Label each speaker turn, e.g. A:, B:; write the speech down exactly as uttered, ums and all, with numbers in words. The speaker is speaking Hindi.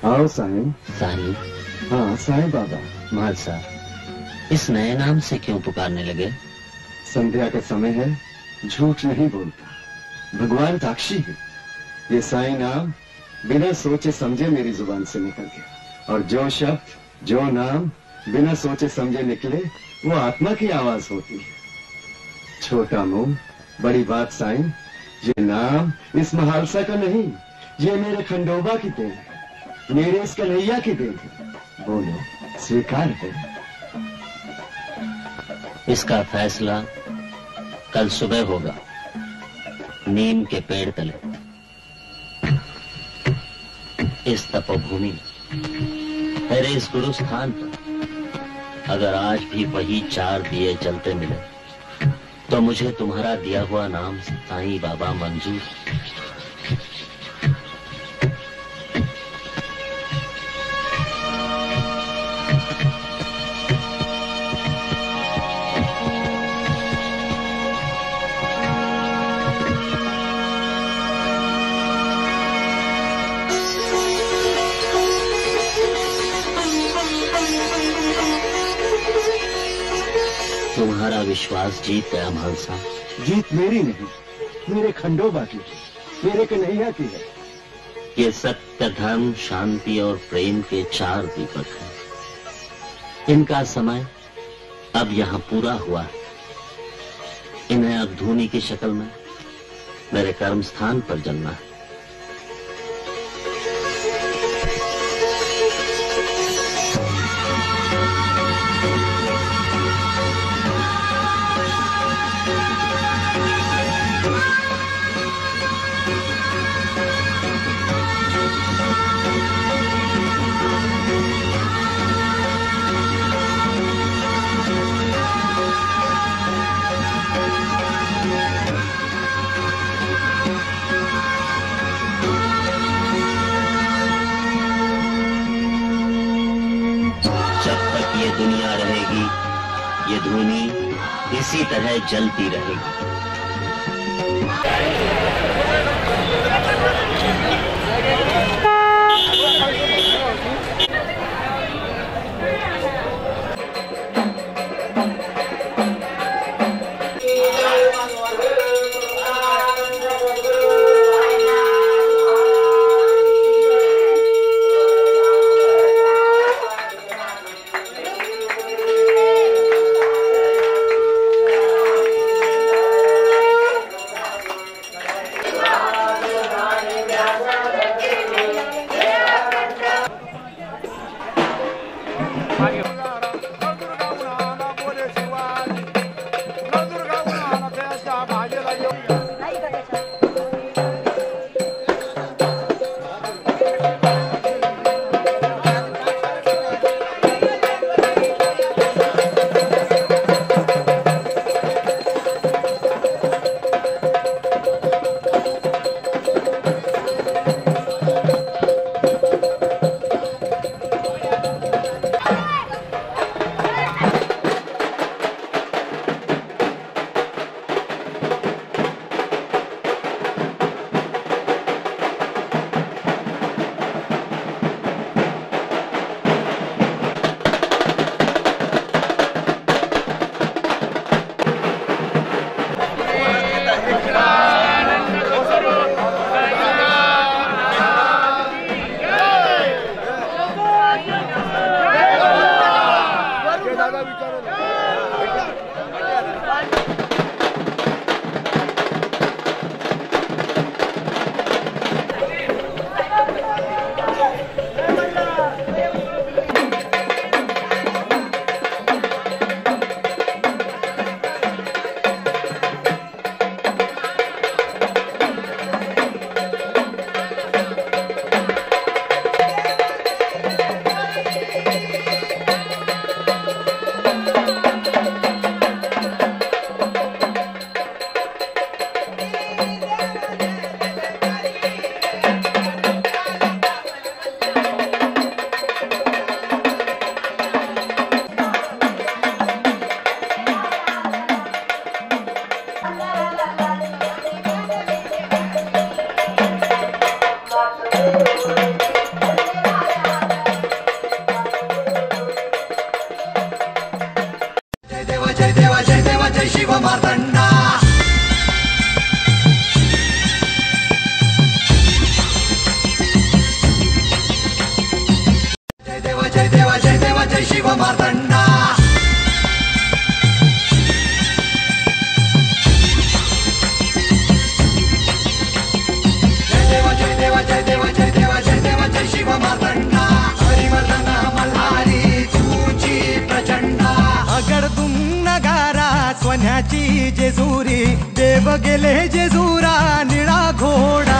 A: आओ साईं।
B: साईं?
A: हाँ साईं बाबा।
B: महालसा, इस नए नाम से क्यों पुकारने लगे?
A: संध्या का समय है, झूठ नहीं बोलता, भगवान साक्षी है। ये साईं नाम बिना सोचे समझे मेरी जुबान से निकल गया, और जो शब्द जो नाम बिना सोचे समझे निकले वो आत्मा की आवाज होती है। छोटा मुंह बड़ी बात साईं, ये नाम इस महालसा का नहीं, ये मेरे खंडोबा की देन है, मेरे इस कन्हैया की देन है। बोलो, स्वीकार है?
B: इसका फैसला कल सुबह होगा, नीम के पेड़ तले, इस तपोभूमि में, मेरे इस गुरु स्थान पर। अगर आज भी वही चार दिए जलते मिले तो मुझे तुम्हारा दिया हुआ नाम साईं बाबा मंजूर। तुम्हारा विश्वास जीत गया महालसा।
A: जीत मेरी नहीं, मेरे खंडोबा की, मेरे कन्हैया की है।
B: ये सत्य, धर्म, शांति और प्रेम के चार दीपक हैं। इनका समय अब यहाँ पूरा हुआ है। इन्हें अब धूनी की शक्ल में मेरे कर्म स्थान पर जलना है। दुनिया रहेगी, ये धूनी इसी तरह जलती रहेगी।
C: मार्तंडा. जय देव जय देव जय देव जय देव जय देव जय शिव मार्तंडा. हरिवर्धन मल्हारी तुझी प्रचंडा. अगडदुम नगारा सोन्याची जेजुरी देव गेले जेजुरा निळा घोडा.